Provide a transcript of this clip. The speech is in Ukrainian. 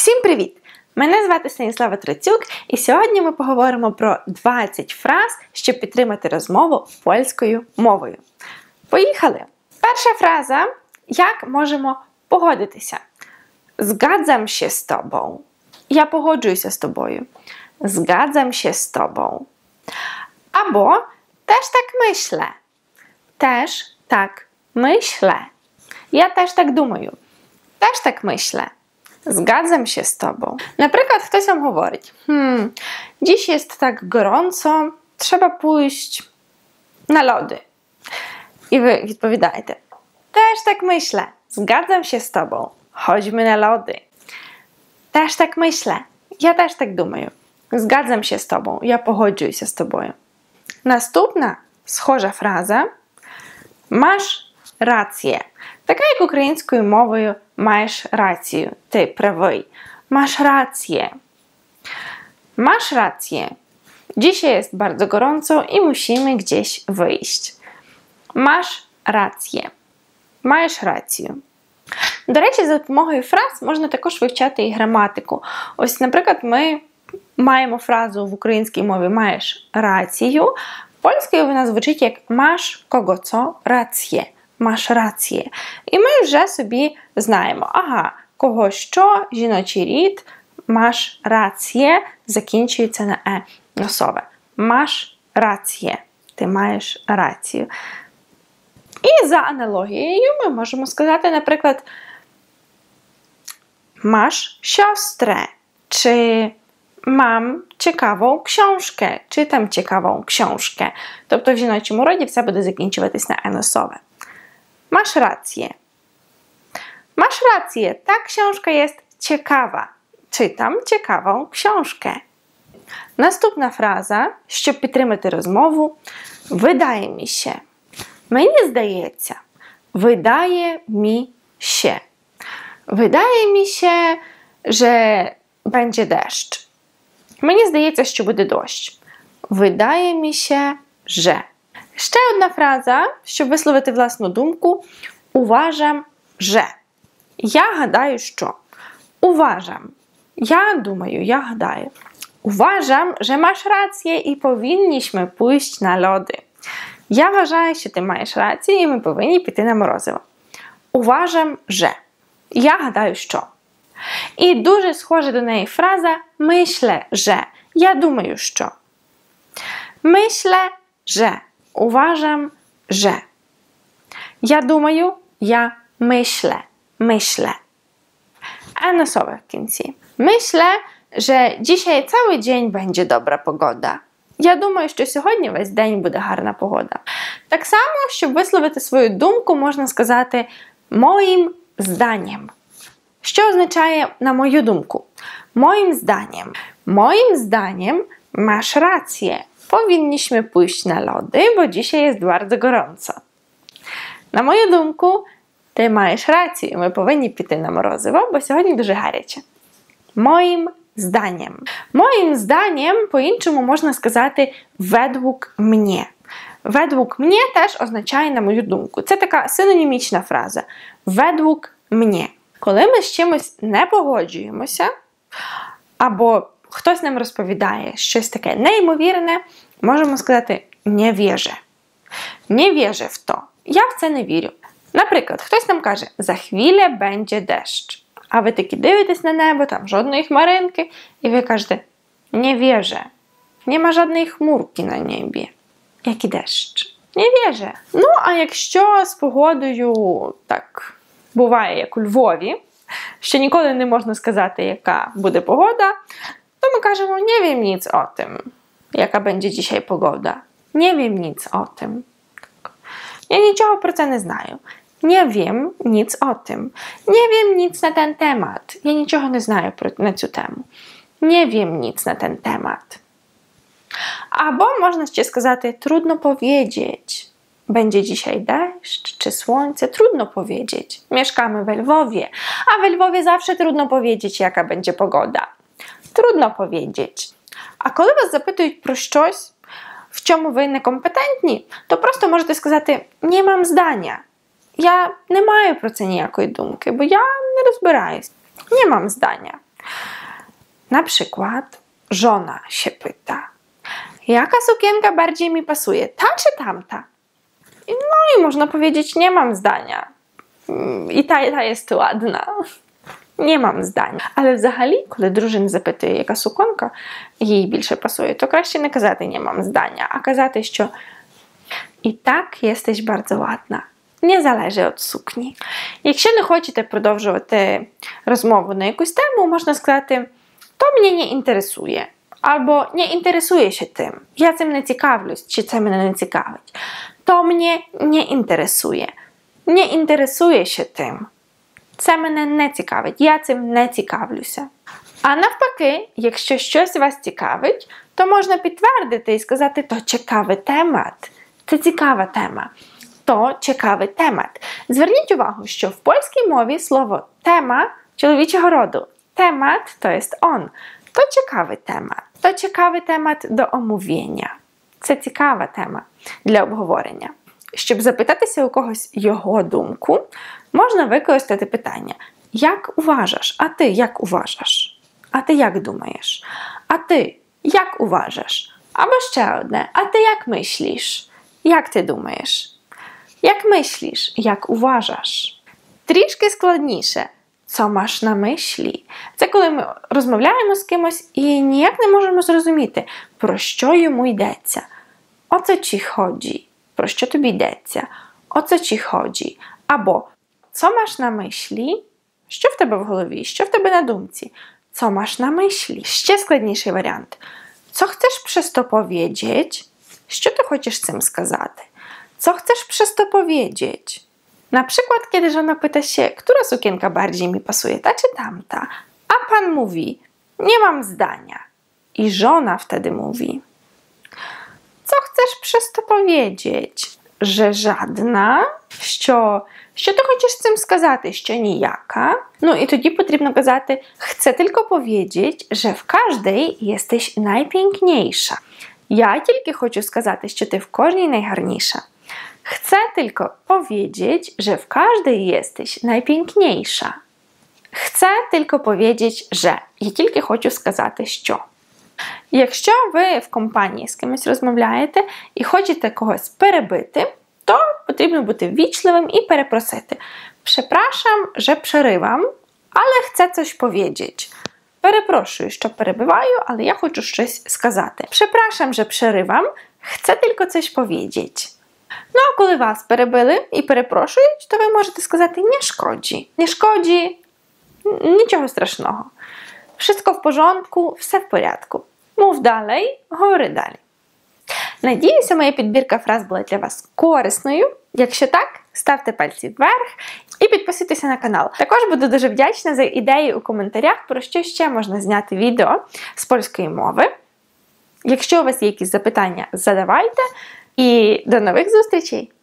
Всім привіт! Мене звати Станіслава Трацюк, і сьогодні ми поговоримо про 20 фраз, щоб підтримати розмову польською мовою. Поїхали! Перша фраза – як можемо погодитися. Zgadzam się z tobą. Я погоджуюся з тобою. Zgadzam się z tobą. Або też tak myślę. Też tak myślę. Ja też tak думаю. Też tak myślę. Zgadzam się z tobą. Наприклад, хтось вам говорить: dziś jest tak gorąco, trzeba pójść na lody. I wy odpowiadacie: też tak myślę. Zgadzam się z tobą. Chodźmy na lody. Też tak myślę. Ja też tak думаю. Zgadzam się z tobą. Ja погоджуюся з тобою. Наступна схожа фраза masz rację. Така як українською мовою маєш рацію. Ти правий. Masz rację. Masz rację. Dzisiaj jest bardzo gorąco i musimy gdzieś wyjść. Masz rację. Маєш рацію. До речі, за допомогою фраз можна також вивчати і граматику. Ось, наприклад, ми маємо фразу в українській мові «маєш рацію», польською вона звучить як «masz kogo co rację». «Masz rację». І ми вже собі знаємо, кого що, жіночий рід, «masz rację» закінчується на «е» носове. «Masz rację». Ти маєш рацію. І за аналогією ми можемо сказати, наприклад, masz siostrę, czy mam ciekawą książkę, czytam ciekawą książkę. Тобто в жіночому роді все буде закінчуватись на «е» Masz rację. Masz rację, ta książka jest ciekawa. Czytam ciekawą książkę. Наступна фраза, щоб підтримати розмову, wydaje mi się. Мені здається. Wydaje mi się. Wydaje mi się, że będzie deszcz. Мені здається, що буде дощ. Wydaje mi się, że. Ще одна фраза, щоб висловити власну думку. Uważam, że. Я гадаю, що. Uważam. Я думаю, я гадаю. Uważam, że masz rację i powinniśmy pójść na lody. Я вважаю, що ти маєш рацію і ми повинні піти на морозиво. Uważam, że. Я гадаю, що. І дуже схожа до неї фраза myślę, że. Я думаю, що. Myślę, że. Uważam, że. Ja думаю, ja myślę. Myślę. A nosowe w końcu. Myślę, że dzisiaj cały dzień będzie dobra pogoda. Я думаю, що сьогодні весь день буде гарна погода. Так само, щоб висловити свою думку, можна сказати moim zdaniem. Що означає на мою думку? Moim zdaniem. Moim zdaniem masz rację. Powinniśmy pójść na lody, bo dzisiaj jest bardzo gorąco. На мою думку, ти маєш рацію. Ми повинні піти на морозиво, бо сьогодні дуже гаряче. Moim zdaniem. Moim zdaniem по-іншому можна сказати według mnie. Według mnie теж означає на мою думку. Це така синонімічна фраза. Według mnie. Коли ми з чимось не погоджуємося, або хтось нам розповідає щось таке неймовірне, можемо сказати «не вierzę». «Не wierzę в то». Я в це не вірю. Наприклад, хтось нам каже «за хвилę będzie deszcz». А ви таки дивитесь на небо, там жодної хмаринки, і ви кажете «не wierzę». Не ма жодної хмурки на небі. Як і дощ. Не wierzę. Ну, а якщо з погодою так буває, як у Львові, що ніколи не можна сказати, яка буде погода, to my кажемо «nie wiem nic o tym», jaka będzie dzisiaj pogoda. Nie wiem nic o tym. Ja нічого про це не знаю. Nie wiem nic o tym. Nie wiem nic na ten temat. Ja нічого не знаю на цю тему. Nie wiem nic na ten temat. Albo można ще сказати trudno powiedzieć. Będzie dzisiaj deszcz czy słońce? Trudno powiedzieć. Mieszkamy we Lwowie, a we Lwowie zawsze trudno powiedzieć, jaka będzie pogoda. Trudno powiedzieć. А коли вас запитують про щось, в чому ви некомпетентні, то просто можете сказати «не мам здання». Я не маю про це ніякої думки, бо я не розбираюсь. Не мам здання. Na przykład żona się pyta: jaka sukienka bardziej mi pasuje, ta czy tamta? No i można powiedzieć: nie mam zdania. І та є ладна. Не мам здання. Але взагалі, коли дружина запитує, яка суконка їй більше пасує, то краще не казати «не мам здання», а казати, що «і так jesteś bardzo ładna». Не залежить від сукні. Якщо не хочете продовжувати розмову на якусь тему, можна сказати «то мене не інтересує» або «не інтересує się тим». Я цим не цікавлюсь, чи це мене не цікавить. «То мене не інтересує». Не інтересує się тим. Це мене не цікавить, я цим не цікавлюся. А навпаки, якщо щось вас цікавить, то можна підтвердити і сказати «то цікавий темат». Це цікава тема. То цікавий темат. Зверніть увагу, що в польській мові слово «тема» чоловічого роду. Темат – to jest on. To ciekawy temat. To ciekawy temat do omówienia. Це цікава тема для обговорення. Щоб запитатися у когось його думку, можна використати питання «Як uważasz? А ти як uważasz? А ти як думаєш? А ти як uważasz? Або ще одне «А ти як myślisz? Як ти думаєш? Як myślisz? Як uważasz?» Трішки складніше. Co masz na myśli? Це коли ми розмовляємо з кимось і ніяк не можемо зрозуміти, про що йому йдеться. O co ci chodzi? Про що тобі йдеться? O co ci chodzi? Або co masz na myśli? Що в тебе в голові? Що в тебе на думці? Co masz na myśli? Ще складніший варіант. Co chcesz przez to powiedzieć? Що ти хочеш цим сказати? Co chcesz przez to powiedzieć? Na przykład, kiedy żona pyta się, która sukienka bardziej mi pasuje, ta czy tamta? A pan mówi, nie mam zdania. I żona wtedy mówi, co chcesz przez to powiedzieć? Że żadna? Що ти хочеш цим сказати? Що ніяка? Ну і тоді потрібно казати, chcę tylko powiedzieć, że w każdej jesteś najpiękniejsza. Я тільки хочу сказати, що ти в кожній найгарніша. Chcę tylko powiedzieć, że w każdej jesteś najpiękniejsza. Chcę tylko powiedzieć, że. Я тільки хочу сказати, що. Якщо ви в компанії з кимось розмовляєте і хочете когось перебити, то потрібно бути ввічливим і перепросити. Przepraszam, że przerywam, ale chcę coś powiedzieć. Перепрошую, що перебиваю, але я хочу щось сказати. Przepraszam, że przerywam, chcę tylko coś powiedzieć. Ну, а коли вас перебили і перепрошують, то ви можете сказати «не шкоді». Не шкоді, нічого страшного. Wszystko в порządku, все в порядку. Mów dalej, говори далі. Надіюся, моя підбірка фраз була для вас корисною. Якщо так, ставте пальці вверх і підписуйтеся на канал. Також буду дуже вдячна за ідеї у коментарях, про що ще можна зняти відео з польської мови. Якщо у вас є якісь запитання, задавайте. І до нових зустрічей!